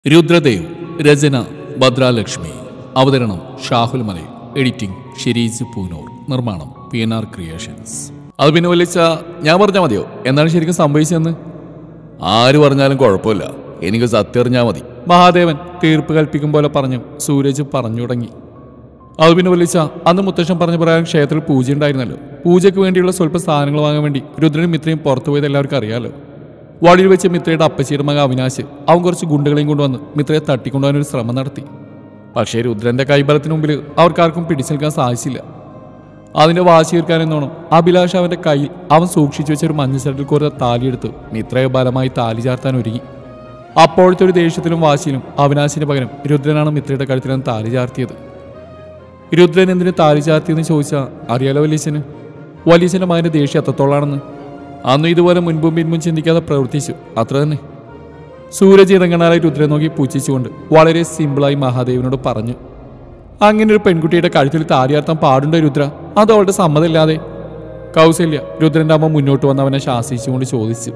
രുദ്രദേവ്. രചന ഭദ്രാലക്ഷ്മി. അവതരണം ഷാഹുൽ മലയിൽ. എഡിറ്റിംഗ് ഷിരീസ് പൂനൂർ. നിർമ്മാണം PNR creations. അത് പിന്നെ വലിച്ച ഞാൻ പറഞ്ഞാൽ മതിയോ എന്താണ് ശരിക്കും സംഭവിച്ചതെന്ന്? ആര് പറഞ്ഞാലും കുഴപ്പമില്ല, എനിക്ക് സത്യം അറിഞ്ഞാൽ മതി. മഹാദേവൻ തീർപ്പ് കൽപ്പിക്കും പോലെ പറഞ്ഞു. സൂരജ് പറഞ്ഞു തുടങ്ങി. അത് പിന്നെ വലിച്ച അന്ന് മുത്തശ്ശൻ പറഞ്ഞ പ്രകാരം ക്ഷേത്രത്തിൽ പൂജ ഉണ്ടായിരുന്നല്ലോ. പൂജയ്ക്ക് വേണ്ടിയുള്ള സ്വല്പ സാധനങ്ങൾ വാങ്ങാൻ വേണ്ടി രുദ്രനും മിത്രയും പുറത്തു പോയത് എല്ലാവർക്കും അറിയാലോ. വഴിയിൽ വെച്ച് മിത്രയുടെ അപ്പച്ചീയുടെ മകൻ അവിനാശ് അവൻ കുറച്ച് ഗുണ്ടുകളെയും കൊണ്ടുവന്ന് മിത്രയെ തട്ടിക്കൊണ്ടുപോകാനൊരു ശ്രമം നടത്തി. പക്ഷേ രുദ്രന്റെ കൈബലത്തിന് മുമ്പിൽ അവർക്കാർക്കും പിടിച്ചു നിൽക്കാൻ സാധിച്ചില്ല. അതിന്റെ വാശി തീർക്കാനെന്നോണം അഭിലാഷ് അവന്റെ കയ്യിൽ അവൻ സൂക്ഷിച്ചു വെച്ച ഒരു മഞ്ഞച്ചട്ടിൽ കോരുന്ന താലിയെടുത്ത് മിത്രയെ ബലമായി താലി ചാർത്താൻ ഒരുങ്ങി. അപ്പോഴത്തെ ഒരു ദേഷ്യത്തിലും വാശിയിലും അവിനാശിന് പകരം രുദ്രനാണ് മിത്രയുടെ കഴുത്തിലാണ് താലി ചാർത്തിയത്. രുദ്രൻ എന്തിന് താലി ചാർത്തിയെന്ന് ചോദിച്ചാൽ അറിയാലോ വലിയച്ഛന്. വലിയച്ഛൻ്റെ മകന്റെ ദേഷ്യം എത്രത്തോളാണെന്ന്. അന്ന് ഇതുപോലെ മുൻപും പിൻപും ചിന്തിക്കാതെ പ്രവർത്തിച്ചു, അത്ര തന്നെ. സൂരജ് ഇറങ്ങണാലായി രുദ്രൻ നോക്കി പൂച്ഛിച്ചുകൊണ്ട് വളരെ സിമ്പിളായി മഹാദേവനോട് പറഞ്ഞു, അങ്ങനെ ഒരു പെൺകുട്ടിയുടെ കഴുത്തിൽ താലിയാർത്താൻ പാടുണ്ടോ രുദ്ര? അത് അവളുടെ സമ്മതമില്ലാതെ? കൗസല്യ രുദ്രന്റെ അമ്മ മുന്നോട്ട് വന്ന് അവനെ ശാസിച്ചുകൊണ്ട് ചോദിച്ചു.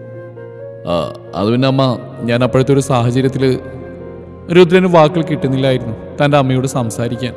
അത് പിന്നെ അമ്മ, ഞാൻ അപ്പോഴത്തെ ഒരു സാഹചര്യത്തിൽ രുദ്രന് വാക്കുകൾ കിട്ടുന്നില്ലായിരുന്നു തൻ്റെ അമ്മയോട് സംസാരിക്കാൻ.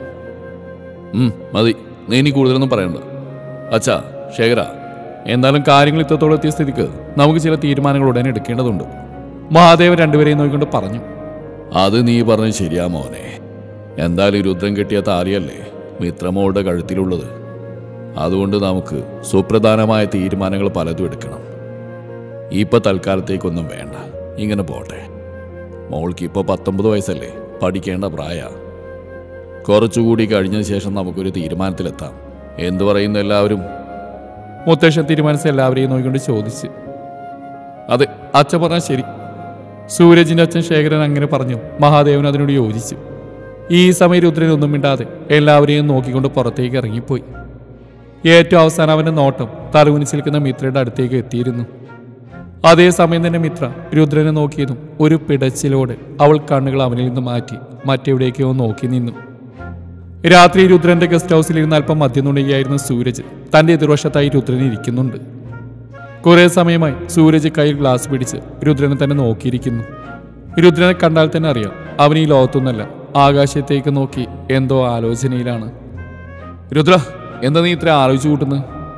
മതി, നീ ഇനി കൂടുതലൊന്നും പറയണ്ട. അച്ഛാ, ശേഖര, എന്നാലും കാര്യങ്ങൾ ഇത്രത്തോളം എത്തിയ സ്ഥിതിക്ക് നമുക്ക് ചില തീരുമാനങ്ങൾ ഉടനെ എടുക്കേണ്ടതുണ്ട്. മഹാദേവൻ രണ്ടുപേരെയും നോക്കിക്കൊണ്ട് പറഞ്ഞു. അത് നീ പറഞ്ഞത് ശരിയാ മോനെ. എന്തായാലും രുദ്രൻ കെട്ടിയ താലിയല്ലേ മിത്രമോളുടെ കഴുത്തിലുള്ളത്. അതുകൊണ്ട് നമുക്ക് സുപ്രധാനമായ തീരുമാനങ്ങൾ പലതും എടുക്കണം. ഇപ്പൊ തൽക്കാലത്തേക്കൊന്നും വേണ്ട, ഇങ്ങനെ പോട്ടെ. മോൾക്ക് ഇപ്പോൾ 19 വയസ്സല്ലേ, പഠിക്കേണ്ട പ്രായ. കുറച്ചുകൂടി കഴിഞ്ഞ ശേഷം നമുക്കൊരു തീരുമാനത്തിലെത്താം. എന്തു പറയുന്നു എല്ലാവരും? മുത്തശ്ശൻ തീരുമാനിച്ച എല്ലാവരെയും നോക്കിക്കൊണ്ട് ചോദിച്ചു. അതെ, അച്ഛൻ പറഞ്ഞാൽ ശരി. സൂരജിന്റെ അച്ഛൻ ശേഖരൻ അങ്ങനെ പറഞ്ഞു. മഹാദേവൻ അതിനോട് യോജിച്ചു. ഈ സമയം രുദ്രൻ ഒന്നും മിണ്ടാതെ എല്ലാവരെയും നോക്കിക്കൊണ്ട് പുറത്തേക്ക് ഇറങ്ങിപ്പോയി. ഏറ്റവും അവസാനം അവന്റെ നോട്ടം തലകുനിച്ച് നിൽക്കുന്ന മിത്രയുടെ അടുത്തേക്ക് എത്തിയിരുന്നു. അതേസമയം തന്നെ മിത്ര രുദ്രനെ നോക്കിയതും ഒരു പിടച്ചിലോടെ അവൾ കണ്ണുകൾ അവനിൽ നിന്ന് മാറ്റി മറ്റെവിടേക്കോ നോക്കി നിന്നു. രാത്രി രുദ്രന്റെ ഗസ്റ്റ് ഹൗസിലിരുന്ന് അല്പം മദ്യം നുണയുകയായിരുന്നു സൂരജ്. തന്റെ എതിർവശത്തായി രുദ്രൻ ഇരിക്കുന്നുണ്ട്. കുറെ സമയമായി സൂരജ് കയ്യിൽ ഗ്ലാസ് പിടിച്ച് രുദ്രനെ തന്നെ നോക്കിയിരിക്കുന്നു. രുദ്രനെ കണ്ടാൽ തന്നെ അറിയാം അവൻ ഈ ലോകത്തൊന്നല്ല, ആകാശത്തേക്ക് നോക്കി എന്തോ ആലോചനയിലാണ്. രുദ്ര, എന്താ നീ ഇത്ര ആലോചിച്ചു കൂട്ടുന്നു?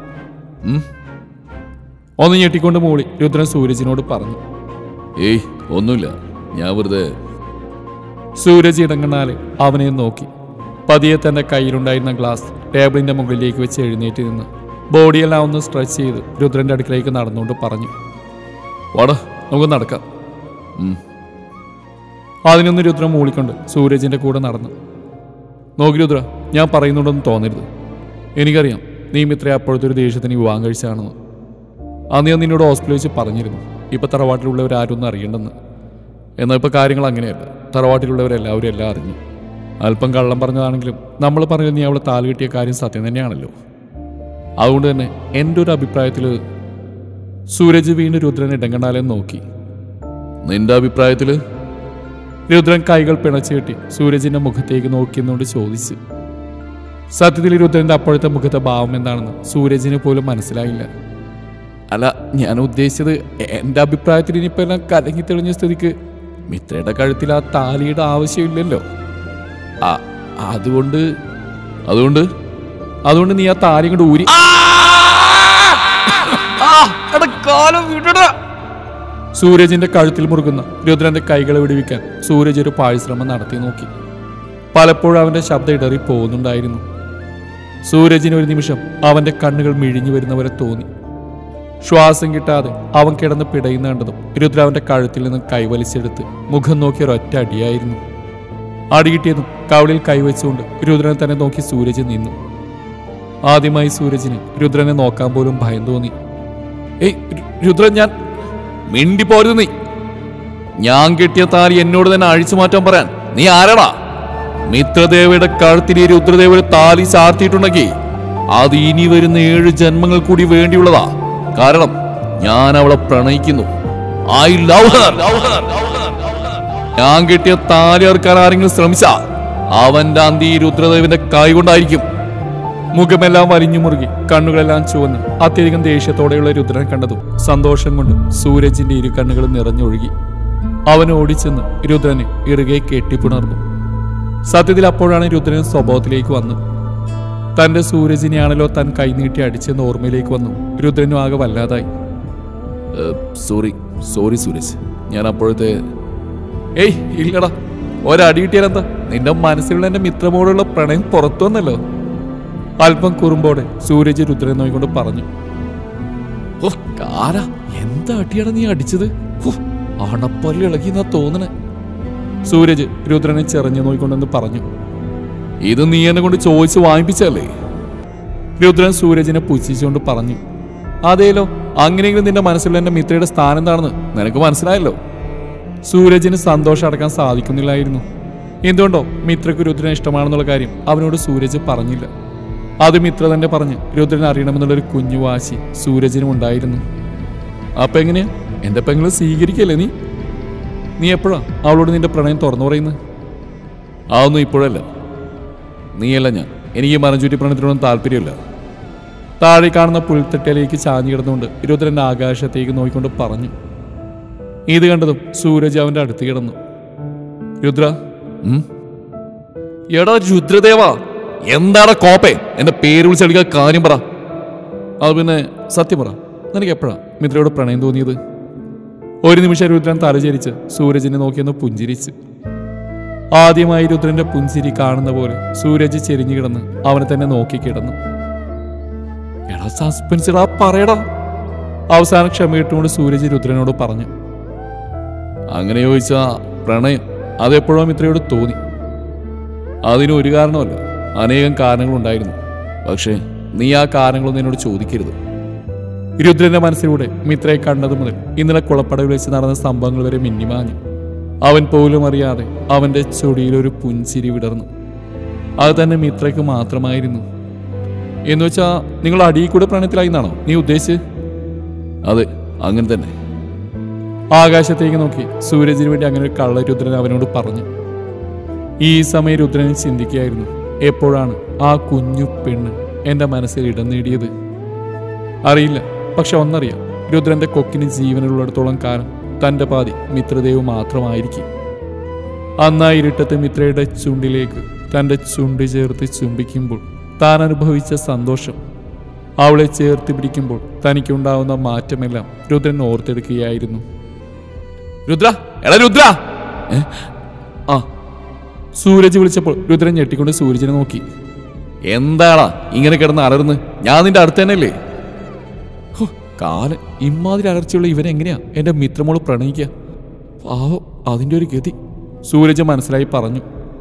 ഒന്ന് ഞെട്ടിക്കൊണ്ട് മൂളി രുദ്രൻ സൂരജിനോട് പറഞ്ഞു. ഏയ് ഒന്നുമില്ല, ഞാൻ വെറുതെ. സൂരജ് ഇടങ്ങണാലെ അവനെ നോക്കി പതിയെ തന്റെ കയ്യിലുണ്ടായിരുന്ന ഗ്ലാസ് ടേബിളിന്റെ മുകളിലേക്ക് വെച്ച് എഴുന്നേറ്റ് നിന്ന് ബോഡിയെല്ലാം ഒന്ന് സ്ട്രെച്ച് ചെയ്ത് രുദ്രന്റെ അടുക്കിലേക്ക് നടന്നുകൊണ്ട് പറഞ്ഞു. വാടാ, നമുക്ക് നടക്കാം. അതിനൊന്ന് രുദ്രൻ മൂളിക്കൊണ്ട് സൂരജിന്റെ കൂടെ നടന്നു. നോക്കി രുദ്ര, ഞാൻ പറയുന്നുണ്ടെന്ന് തോന്നരുത്. എനിക്കറിയാം നീ മിത്രയെ അപ്പോഴത്തെ ഒരു ദേഷ്യത്തിന് വിവാഹം കഴിച്ചാണെന്ന്. അന്ന് ഞാൻ നിന്നോട് ഹോസ്പിറ്റലിൽ വെച്ച് പറഞ്ഞിരുന്നു ഇപ്പം തറവാട്ടിലുള്ളവരാരൊന്നും അറിയണ്ടെന്ന്. എന്നാൽ ഇപ്പോൾ കാര്യങ്ങൾ അങ്ങനെയല്ല. തറവാട്ടിലുള്ളവരെല്ലാവരും എല്ലാം അറിഞ്ഞു. അല്പം കള്ളം പറഞ്ഞതാണെങ്കിലും നമ്മൾ പറഞ്ഞത് നീ അവളെ താല് കിട്ടിയ കാര്യം സത്യം തന്നെയാണല്ലോ. അതുകൊണ്ട് തന്നെ എൻ്റെ ഒരു അഭിപ്രായത്തിൽ. സൂരജ് വീണ്ടും രുദ്രൻ ഇടങ്കണ്ടാലെന്ന് നോക്കി. നിന്റെ അഭിപ്രായത്തിൽ? രുദ്രൻ കൈകൾ പിണച്ചു കെട്ടി സൂരജിന്റെ മുഖത്തേക്ക് നോക്കിയെന്നുകൊണ്ട് ചോദിച്ചു. സത്യത്തിൽ രുദ്രന്റെ അപ്പോഴത്തെ മുഖത്തെ ഭാവം എന്താണെന്ന് സൂരജിന് പോലും മനസ്സിലായില്ല. അല്ല, ഞാൻ ഉദ്ദേശിച്ചത് എൻ്റെ അഭിപ്രായത്തിൽ ഇനിയിപ്പോൾ എല്ലാം കലങ്ങി തെളിഞ്ഞ സ്ഥിതിക്ക് മിത്രയുടെ കഴുത്തിൽ ആ താലിയുടെ ആവശ്യമില്ലല്ലോ. അതുകൊണ്ട് നീ ആ താലി കൊണ്ട് ഊരി. സൂരജിന്റെ കഴുത്തിൽ മുറുകുന്ന രുദ്രന്റെ കൈകളെ വിടുവിക്കാൻ സൂരജ് ഒരു പാഴ്ശ്രമം നടത്തി നോക്കി. പലപ്പോഴും അവന്റെ ശബ്ദം ഇടറി പോകുന്നുണ്ടായിരുന്നു. സൂരജിന് ഒരു നിമിഷം അവന്റെ കണ്ണുകൾ മിഴിഞ്ഞു വരുന്നവരെ തോന്നി. ശ്വാസം കിട്ടാതെ അവൻ കിടന്ന് പിടയുന്ന കണ്ടതും രുദ്ര അവന്റെ കഴുത്തിൽ നിന്ന് കൈവലിച്ചെടുത്ത് മുഖം നോക്കി ഒരൊറ്റ അടിയായിരുന്നു. അടികിട്ടിയതും കവളിൽ കൈവച്ചുകൊണ്ട് രുദ്രനെ തന്നെ നോക്കി സൂരജ് നിന്നു. ആദ്യമായി സൂരജിന് രുദ്രനെ നോക്കാൻ പോലും ഭയം തോന്നി. രുദ്രൻ, ഞാൻ മിണ്ടിപ്പോരുത്. നീ ഞാൻ കെട്ടിയ താലി എന്നോട് തന്നെ അഴിച്ചു മാറ്റാൻ പറയാൻ നീ ആരാടാ? മിത്രദേവയുടെ കഴുത്തിൽ രുദ്രദേവ ഒരു താലി ചാർത്തിയിട്ടുണ്ടെങ്കിൽ അത് ഇനി വരുന്ന 7 ജന്മങ്ങൾ കൂടി വേണ്ടിയുള്ളതാ. കാരണം ഞാൻ അവളെ പ്രണയിക്കുന്നു. I love her. ഞാൻ കെട്ടിയ താലി അറുക്കാൻ ആരെങ്കിലും ശ്രമിച്ചാ അവന്റെ അന്തി രുദ്രദേവന്റെ കൈ കൊണ്ടായിരിക്കും. മുഖമെല്ലാം വലിഞ്ഞു മുറുകി കണ്ണുകളെല്ലാം ചുവന്ന് അത്യധികം ദേഷ്യത്തോടെയുള്ള രുദ്രനെ കണ്ടതും സന്തോഷം കൊണ്ട് സൂരജിന്റെ ഇരു കണ്ണുകളും നിറഞ്ഞൊഴുകി. അവൻ ഓടിച്ചെന്ന് രുദ്രനെ ഇറുകെ കെട്ടിപ്പുണർന്നു. സത്യത്തിൽ അപ്പോഴാണ് രുദ്രൻ സ്വഭാവത്തിലേക്ക് വന്നത്. തന്റെ സൂരജിനെയാണല്ലോ താൻ കൈനീട്ടി അടിച്ചെന്ന് ഓർമ്മയിലേക്ക് വന്നു. രുദ്രനും ആകെ വല്ലാതായി. സോറി സൂരജ്, ഞാൻ അപ്പോഴത്തെ ഏയ് ഇല്ലടാ, ഒരടി കിട്ടിയാലെന്താ? നിന്റെ മനസ്സിലുള്ള എന്റെ മിത്രമോടുള്ള പ്രണയം പുറത്തു വന്നല്ലോ. അല്പം കുറുമ്പോടെ സൂരജ് രുദ്രനെ നോക്കിക്കൊണ്ട് പറഞ്ഞു. ഓ കാര, എന്താ അടിയാണ് നീ അടിച്ചത്? അണപ്പല്ലി ഇളകിന്നാ തോന്നണേ. സൂരജ് രുദ്രനെ ചെറിഞ്ഞു നോക്കിക്കൊണ്ടെന്ന് പറഞ്ഞു. ഇത് നീ എന്നെ കൊണ്ട് ചോദിച്ച് വാങ്ങിപ്പിച്ചല്ലേ? രുദ്രൻ സൂരജിനെ പുച്ഛിച്ചുകൊണ്ട് പറഞ്ഞു. അതേലോ, അങ്ങനെയെങ്കിലും നിന്റെ മനസ്സിലുള്ള എന്റെ മിത്രയുടെ സ്ഥാനം എന്താണെന്ന് നിനക്ക് മനസ്സിലായല്ലോ. സൂരജിന് സന്തോഷം അടക്കാൻ സാധിക്കുന്നില്ലായിരുന്നു. എന്തുകൊണ്ടോ മിത്രക്ക് രുദ്രനെ ഇഷ്ടമാണെന്നുള്ള കാര്യം അവനോട് സൂരജ് പറഞ്ഞില്ല. അത് മിത്ര തന്നെ പറഞ്ഞ് രുദ്രൻ അറിയണമെന്നുള്ളൊരു കുഞ്ഞു വാശി സൂരജിനും ഉണ്ടായിരുന്നു. അപ്പൊ എങ്ങനെയാ എന്റെ പെങ്ങളെ സ്വീകരിക്കല്ലേ നീ എപ്പോഴാ അവളോട് നിന്റെ പ്രണയം തുറന്നു പറയുന്നത്? അതൊന്നും ഇപ്പോഴല്ല, നീയല്ല ഞാൻ. എനിക്ക് മരഞ്ചുറ്റി പ്രണയത്തിനോടും താല്പര്യമില്ല. താഴെ കാണുന്ന പുൽത്തട്ടയിലേക്ക് ചാഞ്ഞു കിടന്നുകൊണ്ട് രുദ്രന്റെ ആകാശത്തേക്ക് നോക്കിക്കൊണ്ട് പറഞ്ഞു. ഇത് കണ്ടതും സൂരജ് അവന്റെ അടുത്ത് കിടന്നു. രുദ്ര, എടാ രുദ്രദേവ, എന്താണ് കോപ്പേ? എന്റെ പേര് വിളിച്ചെടുക്കാൻ കാര്യം പറ. അത് പിന്നെ സത്യം പറ, നിനക്ക് എപ്പോഴാ മിത്രയോട് പ്രണയം തോന്നിയത്? ഒരു നിമിഷം രുദ്രൻ തലചരിച്ച് സൂരജിനെ നോക്കിയെന്ന് പുഞ്ചിരിച്ച്. ആദ്യമായി രുദ്രന്റെ പുഞ്ചിരി കാണുന്ന പോലെ സൂരജ് ചെരിഞ്ഞു കിടന്ന് അവനെ തന്നെ നോക്കി കിടന്നു. എടാ സസ്പെൻസ് ഇടാ, പറയടാ. അവസാനം ക്ഷമയിട്ടുകൊണ്ട് സൂരജ് രുദ്രനോട് പറഞ്ഞു. അങ്ങനെ ചോദിച്ചാ പ്രണയം അതെപ്പോഴോ മിത്രയോട് തോന്നി. അതിനൊരു കാരണമല്ല, അനേകം കാരണങ്ങളുണ്ടായിരുന്നു. പക്ഷേ നീ ആ കാരണങ്ങളൊന്നും എന്നോട് ചോദിക്കരുത്. രുദ്രന്റെ മനസ്സിലൂടെ മിത്രയെ കണ്ടത് മുതൽ ഇന്നലെ കുളപ്പടവിൽ വെച്ച് നടന്ന സംഭവങ്ങൾ വരെ മിന്നിമാഞ്ഞു. അവൻ പോലും അറിയാതെ അവന്റെ ചൊടിയിലൊരു പുഞ്ചിരി വിടർന്നു. അത് തന്നെ മിത്രയ്ക്ക് മാത്രമായിരുന്നു. എന്നുവെച്ചാ നിങ്ങൾ അടിയിൽ കൂടെ പ്രണയത്തിലായി എന്നാണോ നീ ഉദ്ദേശിച്ച്? അതെ, അങ്ങനെ തന്നെ. ആകാശത്തേക്ക് നോക്കി സൂരജിന് വേണ്ടി അങ്ങനെ ഒരു കള്ള രുദ്രൻ അവനോട് പറഞ്ഞു. ഈ സമയം രുദ്രനെ ചിന്തിക്കുകയായിരുന്നു, എപ്പോഴാണ് ആ കുഞ്ഞു പെണ്ണ് എന്റെ മനസ്സിൽ ഇടം നേടിയത്? അറിയില്ല, പക്ഷെ ഒന്നറിയാം, രുദ്രന്റെ കൊക്കിന് ജീവനുള്ളിടത്തോളം കാലം തന്റെ പാതി മിത്രദേവ് മാത്രമായിരിക്കും. അന്നാ ഇരുട്ടത്ത് മിത്രയുടെ ചുണ്ടിലേക്ക് തന്റെ ചുണ്ട് ചേർത്ത് ചുംബിക്കുമ്പോൾ താൻ അനുഭവിച്ച സന്തോഷം, അവളെ ചേർത്ത് പിടിക്കുമ്പോൾ തനിക്കുണ്ടാവുന്ന മാറ്റമെല്ലാം രുദ്രൻ ഓർത്തെടുക്കുകയായിരുന്നു. രുദ്ര, എടാ രുദ്ര! ആ, സൂരജ് വിളിച്ചപ്പോൾ രുദ്രൻ ഞെട്ടിക്കൊണ്ട് സൂരജിനെ നോക്കി. എന്താടാ ഇങ്ങനെ കിടന്ന് അലർന്ന്? ഞാൻ നിന്റെ അടുത്ത് തന്നെയല്ലേ? കാലം, ഇമാതിരി അലർച്ചയുള്ള ഇവനെങ്ങനെയാ എന്റെ മിത്രമോള് പ്രണയിക്കുക? പാവം, അതിന്റെ ഒരു ഗതി. സൂരജ് മനസ്സിലായി പറഞ്ഞു.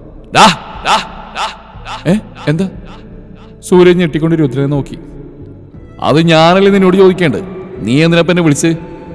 എന്താ? സൂരജ് ഞെട്ടിക്കൊണ്ട് രുദ്രനെ നോക്കി. അത് ഞാനല്ലേ നിന്നോട് ചോദിക്കേണ്ടത്, നീ എന്തിനപ്പം എന്നെ വിളിച്ച്?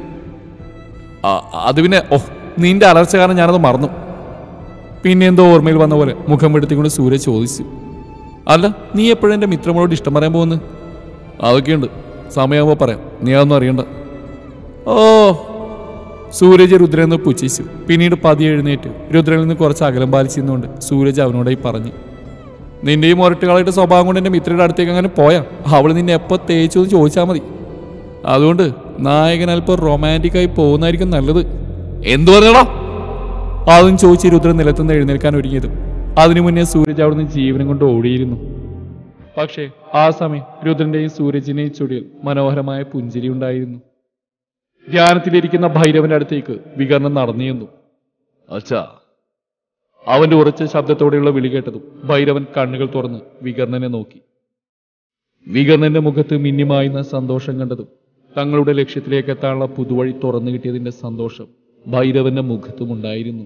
അത് പിന്നെ നിന്റെ അലർച്ച കാരണം ഞാനത് മറന്നു. പിന്നെ എന്തോ ഓർമ്മയിൽ വന്ന പോലെ മുഖം എടുത്തിക്കൊണ്ട് സൂരജ് ചോദിച്ചു. അല്ല, നീ എപ്പോഴും എൻ്റെ മിത്രമോളോട് ഇഷ്ടം പറയാൻ പോകുന്നു? അതൊക്കെയുണ്ട്, സമയമാകുമ്പോൾ പറയാം, നീ അതൊന്നും അറിയണ്ട. ഓ, സൂരജ് രുദ്രനെ പുച്ഛിച്ചു. പിന്നീട് പതിയെ എഴുന്നേറ്റ് രുദ്രനിൽ നിന്ന് കുറച്ച് അകലം പാലിച്ചിരുന്നുകൊണ്ട് സൂരജ് അവനോടായി പറഞ്ഞു. നിന്റെയും ഒരട്ടുകളായിട്ട് സ്വഭാവം കൊണ്ട് എൻ്റെ മിത്രയുടെ അടുത്തേക്ക് അങ്ങനെ പോയാ അവൾ നിന്നെ എപ്പോൾ തേച്ചു എന്ന് ചോദിച്ചാൽ മതി. അതുകൊണ്ട് നായകൻ അല്പം റൊമാൻറ്റിക്കായി പോകുന്നതായിരിക്കും നല്ലത്. എന്തു പറഞ്ഞടാ? അതും ചോദിച്ച് രുദ്രൻ നിലത്തുനിന്ന് എഴുന്നേൽക്കാൻ ഒരുങ്ങിയതും അതിനു മുന്നേ സൂരജ് അവിടുന്ന് ജീവനം കൊണ്ട് ഓടിയിരുന്നു. പക്ഷേ ആ സമയം രുദ്രന്റെയും സൂരജിന്റെയും ചുടിയിൽ മനോഹരമായ പുഞ്ചിരി ഉണ്ടായിരുന്നു. ധ്യാനത്തിലിരിക്കുന്ന ഭൈരവന്റെ അടുത്തേക്ക് വികർണൻ നടന്നു ചെന്നു. അച്ഛാ, അവന്റെ ഉറച്ച ശബ്ദത്തോടെയുള്ള വിളി കേട്ടതും ഭൈരവൻ കണ്ണുകൾ തുറന്ന് വികർണനെ നോക്കി. വികർണന്റെ മുഖത്ത് മിന്നിമായുന്ന സന്തോഷം കണ്ടതും തങ്ങളുടെ ലക്ഷ്യത്തിലേക്ക് എത്താനുള്ള പുതുവഴി തുറന്നു കിട്ടിയതിന്റെ സന്തോഷം ഭൈരവന്റെ മുഖത്തുമുണ്ടായിരുന്നു.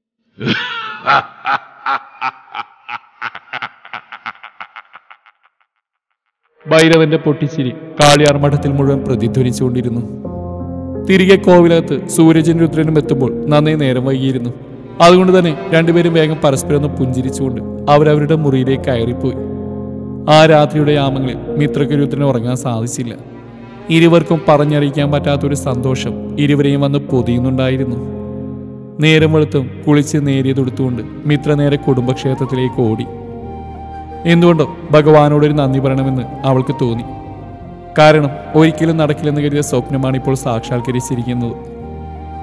ഭൈരവന്റെ പൊട്ടിച്ചിരി കാളിയാർ മഠത്തിൽ മുഴുവൻ പ്രതിധ്വനിച്ചുകൊണ്ടിരുന്നു. തിരികെ കോവിലകത്ത് സൂരജനും രുദ്രനും എത്തുമ്പോൾ നന്നേ നേരം വൈകിയിരുന്നു. അതുകൊണ്ട് തന്നെ രണ്ടുപേരും വേഗം പരസ്പരം ഒന്ന് പുഞ്ചിരിച്ചുകൊണ്ട് അവരവരുടെ മുറിയിലേക്ക് കയറിപ്പോയി. ആ രാത്രിയുടെ യാമങ്ങളിൽ മിത്രയ്ക്ക് രുദ്രന് ഉറങ്ങാൻ സാധിച്ചില്ല. ഇരുവർക്കും പറഞ്ഞറിയിക്കാൻ പറ്റാത്തൊരു സന്തോഷം ഇരുവരെയും വന്ന് പൊതിയുന്നുണ്ടായിരുന്നു. നേരം വെളുത്തും കുളിച്ച് നേരിയതെടുത്തുകൊണ്ട് മിത്ര നേരെ കുടുംബക്ഷേത്രത്തിലേക്ക് ഓടി. എന്തുകൊണ്ടോ ഭഗവാനോടൊരു നന്ദി പറയണമെന്ന് അവൾക്ക് തോന്നി. കാരണം ഒരിക്കലും നടക്കില്ലെന്ന് കരുതിയ സ്വപ്നമാണ് ഇപ്പോൾ സാക്ഷാത്കരിച്ചിരിക്കുന്നത്.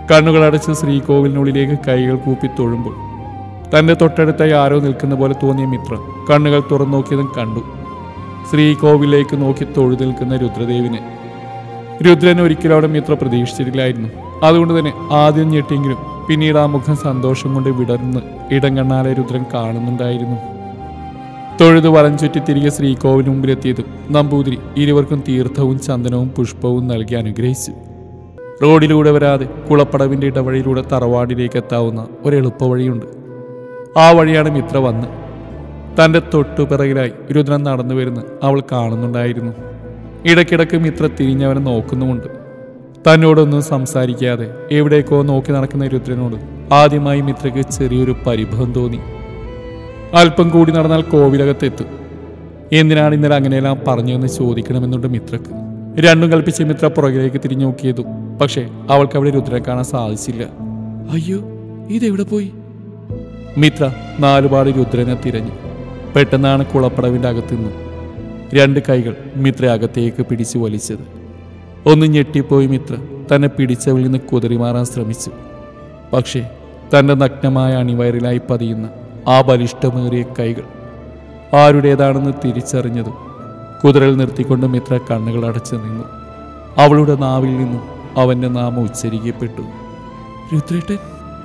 കണ്ണുകളടച്ച് ശ്രീകോവിലിനുള്ളിലേക്ക് കൈകൾ കൂപ്പി തൊഴുമ്പോൾ തന്റെ തൊട്ടടുത്തായി ആരോ നിൽക്കുന്ന പോലെ തോന്നിയ മിത്ര കണ്ണുകൾ തുറന്നു നോക്കിയതും കണ്ടു. ശ്രീകോവിലേക്ക് നോക്കി തൊഴുതു നിൽക്കുന്ന രുദ്രദേവിനെ. രുദ്രൻ ഒരിക്കലും അവിടെ മിത്ര പ്രതീക്ഷിച്ചിട്ടില്ലായിരുന്നു. അതുകൊണ്ട് തന്നെ ആദ്യം ഞെട്ടിയെങ്കിലും പിന്നീട് ആ മുഖം സന്തോഷം കൊണ്ട് വിടർന്ന് ഇടം കണ്ണാലെ രുദ്രൻ കാണുന്നുണ്ടായിരുന്നു. തൊഴുതു വലം ചുറ്റി തിരികെ ശ്രീകോവിന് മുമ്പിലെത്തിയതും നമ്പൂതിരി ഇരുവർക്കും തീർത്ഥവും ചന്ദനവും പുഷ്പവും നൽകി അനുഗ്രഹിച്ചു. റോഡിലൂടെ വരാതെ കുളപ്പടവിന്റെ ഇടവഴിയിലൂടെ തറവാടിലേക്ക് എത്താവുന്ന ഒരു എളുപ്പവഴിയുണ്ട്. ആ വഴിയാണ് മിത്ര വന്ന്. തൻ്റെ തൊട്ടുപിറകിലായി രുദ്രൻ നടന്നു വരുന്ന അവൾ കാണുന്നുണ്ടായിരുന്നു. ഇടയ്ക്കിടയ്ക്ക് മിത്ര തിരിഞ്ഞവനെ നോക്കുന്നുമുണ്ട്. തന്നോടൊന്നും സംസാരിക്കാതെ എവിടേക്കോ നോക്കി നടക്കുന്ന രുദ്രനോട് ആദ്യമായി മിത്രയ്ക്ക് ചെറിയൊരു പരിഭവം തോന്നി. അല്പം കൂടി നടന്നാൽ കോവിലകത്തെത്തും. എന്തിനാണ് ഇന്നലെ അങ്ങനെയെല്ലാം പറഞ്ഞതെന്ന് ചോദിക്കണമെന്നുണ്ട് മിത്രക്ക്. രണ്ടും കൽപ്പിച്ച് മിത്ര പുറകിലേക്ക് തിരിഞ്ഞു നോക്കിയതും പക്ഷേ അവൾക്ക് അവിടെ രുദ്രനെ കാണാൻ സാധിച്ചില്ല. അയ്യോ, ഇതെവിടെ പോയി? മിത്ര നാലുപാട് രുദ്രനെ തിരഞ്ഞു. പെട്ടെന്നാണ് കുളപ്പടവിൻ്റെ അകത്തുനിന്നും രണ്ട് കൈകൾ മിത്ര അകത്തേക്ക് പിടിച്ചു വലിച്ചത്. ഒന്ന് ഞെട്ടിപ്പോയി മിത്ര തന്നെ പിടിച്ചവളിൽ നിന്ന് കുതറിമാറാൻ ശ്രമിച്ചു. പക്ഷേ തൻ്റെ നഗ്നമായ അണിവയറിലായി പതിയുന്ന ആ ബലിഷ്ഠമേറിയ കൈകൾ ആരുടേതാണെന്ന് തിരിച്ചറിഞ്ഞതും കുതിരൽ നിർത്തിക്കൊണ്ട് മിത്ര കണ്ണുകൾ അടച്ചു നിന്നു. അവളുടെ നാവിൽ നിന്നും അവൻ്റെ നാമം ഉച്ചരിക്കപ്പെട്ടു, രുദ്രേട്ടൻ.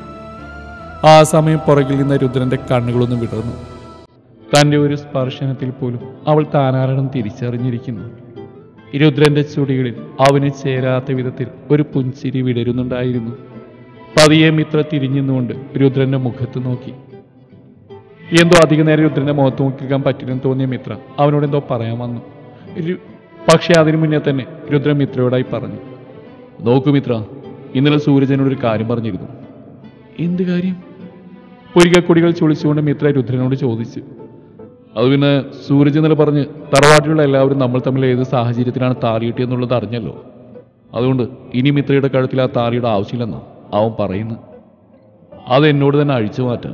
ആ സമയം പുറകിൽ നിന്ന രുദ്രന്റെ കണ്ണുകളൊന്നും വിടർന്നു. തൻ്റെ ഒരു സ്പർശനത്തിൽ പോലും അവൾ താനാരണം തിരിച്ചറിഞ്ഞിരിക്കുന്നു. രുദ്രന്റെ ചുടികളിൽ അവന് ചേരാത്ത വിധത്തിൽ ഒരു പുഞ്ചിരി വിടരുന്നുണ്ടായിരുന്നു. പതിയെ മിത്ര തിരിഞ്ഞുകൊണ്ട് രുദ്രന്റെ മുഖത്ത് നോക്കി. എന്തോ അധിക നേരം രുദ്രന്റെ മുഖത്ത് നോക്കിക്കാൻ പറ്റില്ലെന്ന് തോന്നിയ മിത്ര അവനോട് എന്തോ പറയാൻ വന്നു. പക്ഷേ അതിനു മുന്നേ തന്നെ രുദ്രൻ മിത്രയോടായി പറഞ്ഞു, നോക്കൂ മിത്ര, ഇന്നലെ സൂരജനോടൊരു കാര്യം പറഞ്ഞിരുന്നു. എന്ത് കാര്യം? പുരികക്കൊടികൾ ചുളിച്ചുകൊണ്ട് മിത്ര രുദ്രനോട് ചോദിച്ചു. അത് പിന്നെ സൂരജ് ഇന്നലെ പറഞ്ഞ് തറവാട്ടിലുള്ള എല്ലാവരും നമ്മൾ തമ്മിൽ ഏത് സാഹചര്യത്തിലാണ് താലി കിട്ടിയെന്നുള്ളത് അറിഞ്ഞല്ലോ. അതുകൊണ്ട് ഇനി മിത്രയുടെ കഴുത്തിൽ ആ താലിയുടെ ആവശ്യമില്ലെന്നാ അവൻ പറയുന്നു. അത് എന്നോട് തന്നെ അഴിച്ചു മാറ്റാൻ.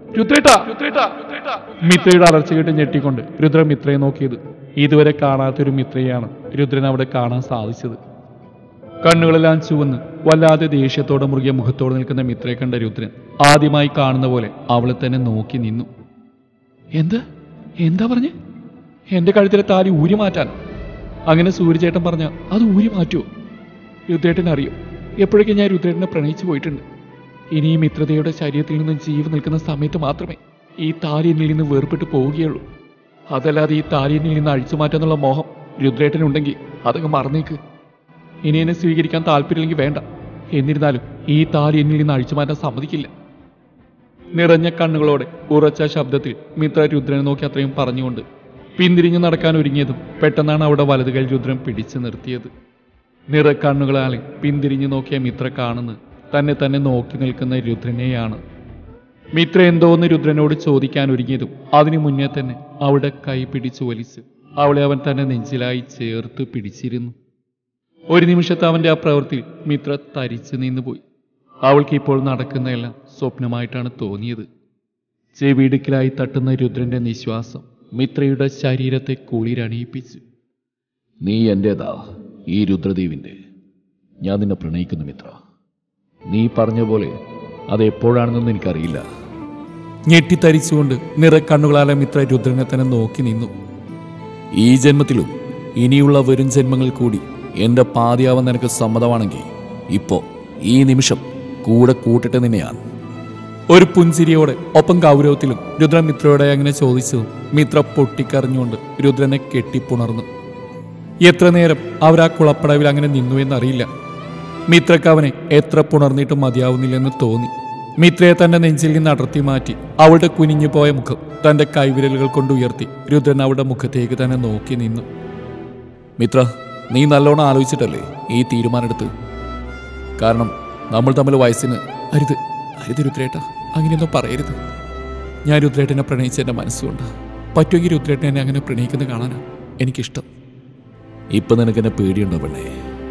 മിത്രയുടെ അലർച്ച കേട്ട് ഞെട്ടിക്കൊണ്ട് രുദ്രൻ മിത്രയെ നോക്കിയത്. ഇതുവരെ കാണാത്തൊരു മിത്രയാണ് രുദ്രൻ അവിടെ കാണാൻ സാധിച്ചത്. കണ്ണുകളെല്ലാം ചുവന്ന് വല്ലാതെ ദേഷ്യത്തോടെ മുറുകിയ മുഖത്തോടെ നിൽക്കുന്ന മിത്രയെ കണ്ട രുദ്രൻ ആദ്യമായി കാണുന്ന പോലെ അവളെ തന്നെ നോക്കി നിന്നു. എന്താ പറഞ്ഞ്? എന്റെ കഴുത്തിലെ താലി ഊരി മാറ്റാൻ? അങ്ങനെ സൂര്യചേട്ടൻ പറഞ്ഞ അത് ഊരി മാറ്റുമോ? രുദ്രേട്ടൻ അറിയോ, എപ്പോഴേക്കും ഞാൻ രുദ്രേട്ടനെ പ്രണയിച്ചു പോയിട്ടുണ്ട്. ഇനി ഈ മിത്രതയുടെ ശരീരത്തിൽ നിന്നും ജീവൻ നിൽക്കുന്ന സമയത്ത് മാത്രമേ ഈ താലി എന്നിൽ നിന്ന് വേർപെട്ട് പോവുകയുള്ളൂ. അതല്ലാതെ ഈ താലി എന്നിൽ നിന്ന് അഴിച്ചു മാറ്റാന്നുള്ള മോഹം രുദ്രേട്ടനുണ്ടെങ്കിൽ അതങ്ങ് മറന്നേക്ക്. ഇനി എന്നെ സ്വീകരിക്കാൻ താല്പര്യമില്ലെങ്കിൽ വേണ്ട. എന്നിരുന്നാലും ഈ താലി എന്നിൽ നിന്ന് അഴിച്ചു മാറ്റാൻ സമ്മതിക്കില്ല. നിറഞ്ഞ കണ്ണുകളോടെ ഉറച്ച ശബ്ദത്തിൽ മിത്ര രുദ്രനെ നോക്കി അത്രയും പറഞ്ഞുകൊണ്ട് പിന്തിരിഞ്ഞു നടക്കാൻ ഒരുങ്ങിയതും പെട്ടെന്നാണ് അവിടെ വലതുകൈ രുദ്രൻ പിടിച്ചു നിർത്തിയത്. നിറക്കണ്ണുകളാലെ പിന്തിരിഞ്ഞു നോക്കിയ മിത്ര കാണുന്നത് തന്നെ നോക്കി നിൽക്കുന്ന രുദ്രനെയാണ്. മിത്ര എന്തോന്ന് രുദ്രനോട് ചോദിക്കാൻ ഒരുങ്ങിയതും അതിനു മുന്നേ തന്നെ അവളുടെ കൈ പിടിച്ചു വലിച്ച് അവളെ അവൻ തന്നെ നെഞ്ചിലായി ചേർത്ത് പിടിച്ചിരുന്നു. ഒരു നിമിഷത്തെ അവന്റെ ആ പ്രവൃത്തിയിൽ മിത്ര തരിച്ചു നിന്നുപോയി. അവൾക്ക് ഇപ്പോൾ നടക്കുന്നതെല്ലാം സ്വപ്നമായിട്ടാണ് തോന്നിയത്. ചെവിയിടുക്കിലായി തട്ടുന്ന രുദ്രന്റെ നിശ്വാസം മിത്രയുടെ ശരീരത്തെ കുളിരണിയിപ്പിച്ചു. നീ എന്റേതാ, ഈ രുദ്രദേവിന്റെ. ഞാൻ നിന്നെ പ്രണയിക്കുന്നു മിത്ര. നീ പറഞ്ഞ പോലെ അതെപ്പോഴാണെന്നൊന്നും എനിക്കറിയില്ല. ഞെട്ടിത്തരിച്ചുകൊണ്ട് നിറക്കണ്ണുകളാലെ മിത്ര രുദ്രനെ തന്നെ നോക്കി നിന്നു. ഈ ജന്മത്തിലും ഇനിയുള്ള വരും ജന്മങ്ങൾ കൂടി എന്റെ പാതിയാവാൻ നിനക്ക് സമ്മതമാണെങ്കിൽ ഇപ്പോ ഈ നിമിഷം കൂടെ കൂട്ടിട്ട് നിന്നെയാണ്. ഒരു പുഞ്ചിരിയോടെ ഒപ്പം ഗൗരവത്തിലും രുദ്രൻ മിത്രയോടെ അങ്ങനെ ചോദിച്ചതും മിത്ര പൊട്ടിക്കറിഞ്ഞുകൊണ്ട് രുദ്രനെ കെട്ടിപ്പുണർന്നു. എത്ര നേരം അവരാ കുളപ്പടവിൽ അങ്ങനെ നിന്നു എന്നറിയില്ല. മിത്രക്ക് അവനെ എത്ര പുണർന്നിട്ടും മതിയാവുന്നില്ലെന്ന് തോന്നി. മിത്രയെ തന്റെ നെഞ്ചിൽ നിന്ന് അടർത്തി മാറ്റി അവളുടെ കുനിഞ്ഞു പോയ മുഖം തന്റെ കൈവിരലുകൾ കൊണ്ട് ഉയർത്തി രുദ്രൻ അവളുടെ മുഖത്തേക്ക് തന്നെ നോക്കി നിന്നു. മിത്ര, നീ നല്ലോണം ആലോചിച്ചിട്ടല്ലേ ഈ തീരുമാനമെടുത്ത്? കാരണം നമ്മൾ തമ്മിൽ വയസ്സിന് അരുത് രുദ്രേട്ട, അങ്ങനെയൊന്നും പറയരുത്. ഞാൻ രുദ്രേട്ടനെ പ്രണയിച്ച എൻ്റെ മനസ്സുകൊണ്ട് പറ്റുമെങ്കിൽ രുദ്രേട്ടൻ എന്നെ അങ്ങനെ പ്രണയിക്കുന്നത് കാണാനാണ് എനിക്കിഷ്ടം. ഇപ്പം നിനക്കെന്നെ പേടിയുണ്ടോ പെണ്ണേ?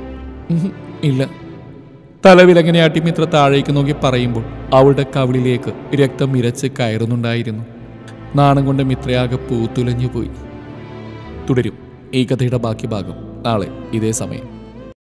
ഇല്ല. തലവിലങ്ങനെയാട്ടി മിത്ര താഴേക്ക് നോക്കി പറയുമ്പോൾ അവളുടെ കവിളിലേക്ക് രക്തം ഇരച്ച് കയറുന്നുണ്ടായിരുന്നു. നാണം കൊണ്ട് മിത്രയാകെ പൂത്തുലഞ്ഞു പോയി. തുടരും ഈ കഥയുടെ ബാക്കി ഭാഗം നാളെ ഇതേ സമയം.